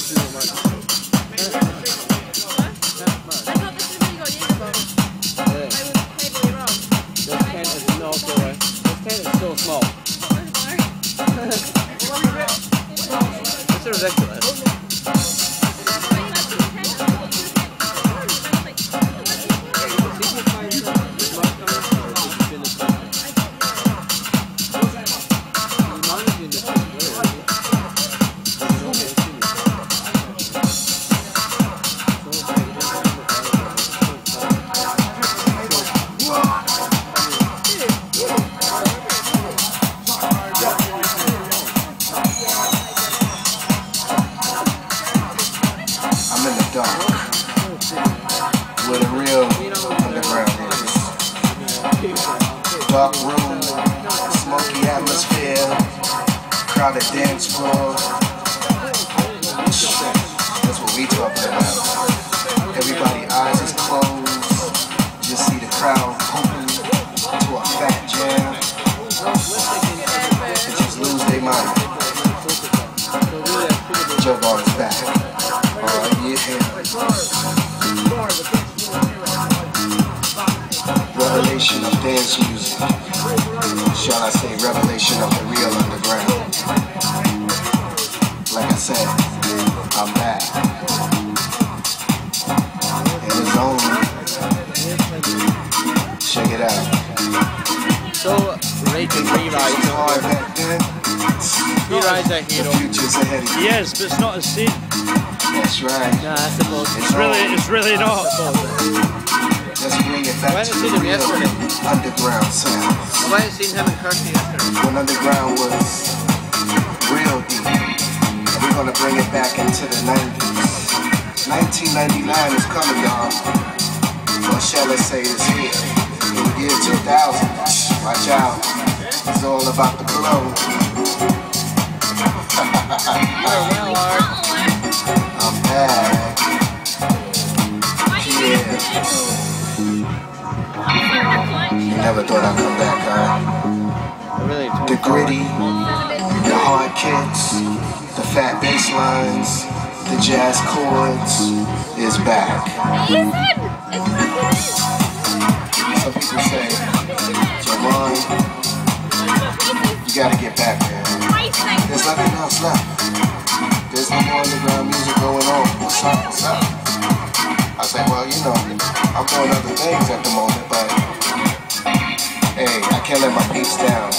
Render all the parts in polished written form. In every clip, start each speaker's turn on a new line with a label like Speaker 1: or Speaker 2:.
Speaker 1: Dark room, smoky atmosphere, crowded dance floor. That's what we talking about. Everybody's eyes is closed. Just see the crowd pumping to a fat jam. They just lose their mind. Joe Bar is back. Oh yeah. Revelation of dance music. Shall I say revelation of the real underground. Like I said, I'm back. And it's on. Check it out.
Speaker 2: So, rated Re-Rise.
Speaker 1: Hard back then.
Speaker 2: Re-Rise a hero.
Speaker 1: The future's ahead of you.
Speaker 3: Yes, but it's not as seen.
Speaker 1: That's right.
Speaker 2: Nah, I suppose.
Speaker 1: It's
Speaker 3: really not.
Speaker 1: Let's bring it back to the real underground sound.
Speaker 2: I might have seen him in Kirsty yesterday.
Speaker 1: When underground was real deep. And we're gonna bring it back into the 90s. 1999 is coming, y'all. Or shall I say it's here. In the year 2000. Watch out. It's all about the glow. I'm back. Yeah. You never thought I'd come back, huh? The gritty, the hard kicks, the fat bass lines, the jazz chords is back. Some people say, Javon, you gotta get back, man. There's nothing else left. There's no more underground music going on. What's up? What's up? I say, well, you know, I'm doing other things at the moment, but hey, I can't let my peeps down.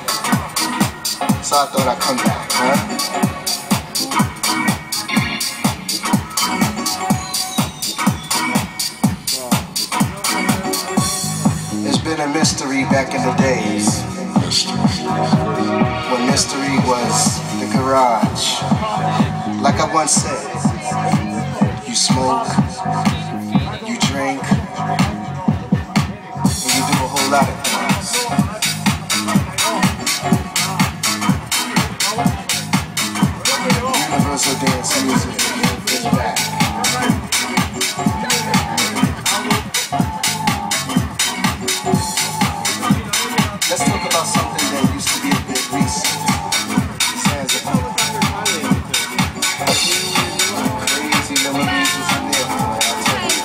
Speaker 1: So I thought I'd come back, huh? There's been a mystery back in the days. When mystery was the garage. Like I once said, you smoke, you drink, and you do a whole lot of things. Universal dance music is back. Let's talk about something that used to be a bit recent. Saxophone. Crazy memories was in there, boy, I'll tell you.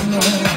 Speaker 1: Thank you.